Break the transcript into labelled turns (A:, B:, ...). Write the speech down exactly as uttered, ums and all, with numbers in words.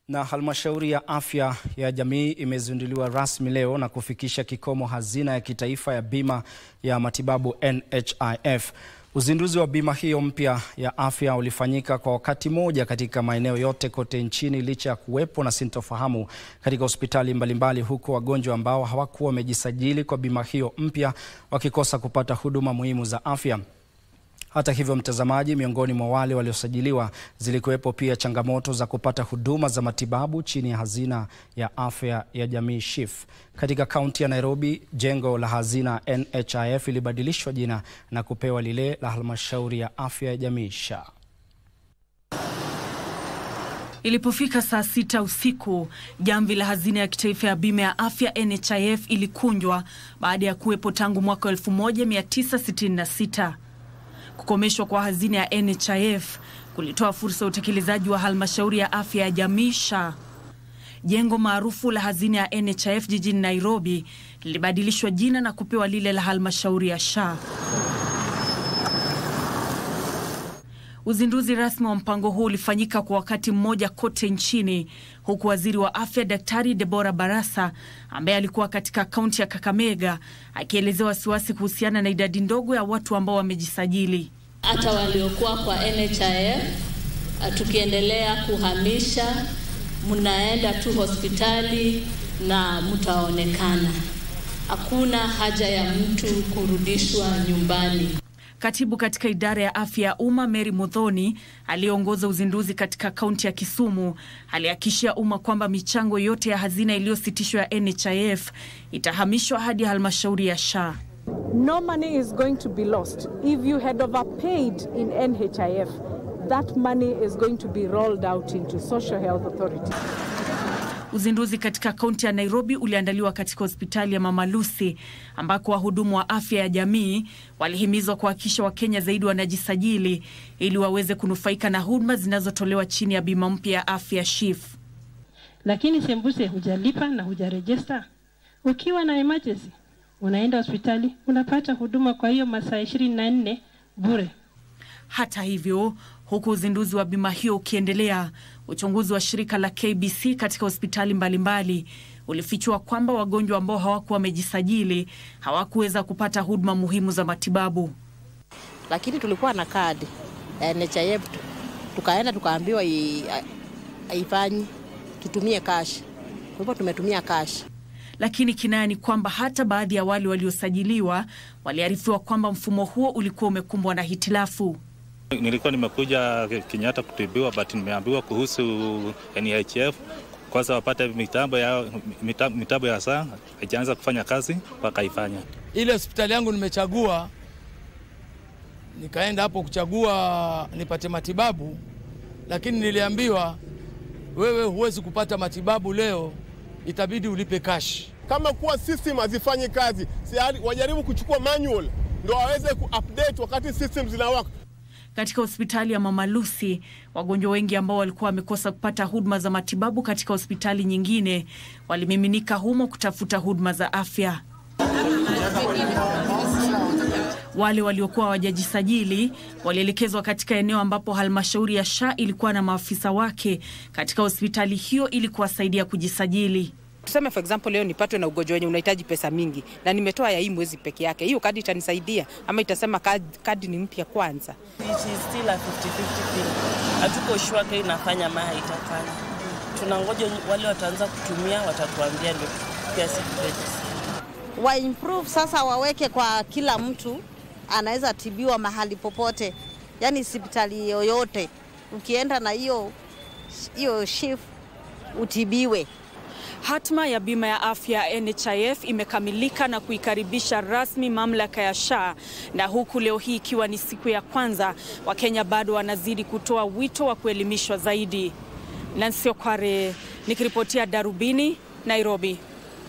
A: Na halmashauri ya afya ya jamii imezinduliwa rasmi leo na kufikisha kikomo hazina ya kitaifa ya bima ya matibabu N H I F. Uzinduzi wa bima hiyo mpya ya afya ulifanyika kwa wakati moja katika maeneo yote kote nchini licha ya kuwepo na sintofahamu katika hospitali mbalimbali, huko wagonjwa ambao hawakuwa wamejisajili kwa bima hiyo mpya wakikosa kupata huduma muhimu za afya. Hata hivyo, mtazamaji, miongoni mwa wale waliosajiliwa zilikuwepo pia changamoto za kupata huduma za matibabu chini ya hazina ya afya ya jamii S H I F. Katika kaunti ya Nairobi, jengo la hazina N H I F ilibadilishwa jina na kupewa lile la halmashauri ya afya ya jamii S H A.
B: Ilipofika saa sita usiku, jamvi la hazina ya kitaifa ya bima ya afya N H I F ilikunjwa baada ya kuwepo tangu mwaka elfu moja mia tisa sitini na sita. Kukomeshwa kwa hazina ya N H I F kulitoa fursa ya utekelezaji wa halmashauri ya afya ya jamii S H A. Jengo maarufu la hazina ya N H I F jijini Nairobi lilibadilishwa jina na kupewa lile la halmashauri ya S H A. Uzinduzi rasmi wa mpango huu ulifanyika kwa wakati mmoja kote nchini, huku waziri wa afya Daktari Deborah Barasa, ambaye alikuwa katika kaunti ya Kakamega, akielezea wasiwasi kuhusiana na idadi ndogo ya watu ambao wamejisajili.
C: Hata waliokuwa kwa N H I F, tukiendelea kuhamisha, mnaenda tu hospitali na mtaonekana. Hakuna haja ya mtu kurudishwa nyumbani.
B: Katibu katika idara ya afya ya umma Mary Muthoni, aliongoza uzinduzi katika kaunti ya Kisumu, alihakikishia umma kwamba michango yote ya hazina iliyositishwa ya N H I F itahamishwa hadi halmashauri ya S H A.
D: No money is going to be lost. If you had overpaid in N H I F, that money is going to be rolled out into Social Health Authority.
B: Uzinduzi katika kaunti ya Nairobi uliandaliwa katika hospitali ya Mama Lucy, ambako wahudumu wa afya ya jamii walihimizwa kuhakikisha Wakenya zaidi wanajisajili ili waweze kunufaika na huduma zinazotolewa chini ya bima mpya ya afya S H I F.
E: Lakini sembuse hujalipa na hujarejista, ukiwa na emergency unaenda hospitali unapata huduma kwa hiyo masaa ishirini na nne bure.
B: Hata hivyo, huku uzinduzi wa bima hiyo ukiendelea, uchunguzi wa shirika la K B C katika hospitali mbalimbali ulifichua kwamba wagonjwa ambao hawakuwa wamejisajili hawakuweza kupata huduma muhimu za matibabu.
F: Lakini tulikuwa na kadi N H I F, tukaenda tukaambiwa haifanyi, tutumie cash. Kwa hivyo tumetumia cash.
B: Lakini kinaya ni kwamba hata baadhi ya wale waliosajiliwa waliarifiwa kwamba mfumo huo ulikuwa umekumbwa na hitilafu.
G: Nilikuwa nimekuja Kenyatta kutibiwa, but nimeambiwa kuhusu N H I F kwanza wapate mitambo ya mitambo ya saa haijaanza kufanya kazi mpaka ifanye.
H: Ile hospitali yangu nimechagua, nikaenda hapo kuchagua nipate matibabu, lakini niliambiwa wewe huwezi kupata matibabu leo, itabidi ulipe cash.
I: Kama kuwa system hazifanyi kazi, si wajaribu kuchukua manual ndio waweze kuupdate wakati system zinawaka.
B: Katika hospitali ya Mama Lucy, wagonjwa wengi ambao walikuwa wamekosa kupata huduma za matibabu katika hospitali nyingine walimiminika humo kutafuta huduma za afya. Wale waliokuwa hawajajisajili walielekezwa katika eneo ambapo halmashauri ya S H A ilikuwa na maafisa wake katika hospitali hiyo ili kuwasaidia kujisajili.
F: Tuseme for example leo nipatwe na ugonjwa wenye unahitaji pesa mingi na nimetoa ya hii mwezi peke yake. Hiyo kadi itanisaidia ama itasema kadi, kadi ni mpya kwanza?
J: It is still a fifty fifty thing. Hatuko sure kama inafanya ama itafanya. Tunangoja wale wataanza kutumia watatuambia ndio kiasi kidogo.
F: Wa improve sasa, waweke kwa kila mtu anaweza tibiwa mahali popote. Yaani hospitali yoyote ukienda na hiyo hiyo shift utibiwe.
B: Hatma ya bima ya afya N H I F imekamilika na kuikaribisha rasmi mamlaka ya S H A, na huku leo hii ikiwa ni siku ya kwanza, Wakenya bado wanazidi kutoa wito wa kuelimishwa zaidi. Nancy Okware nikiripotia Darubini, Nairobi.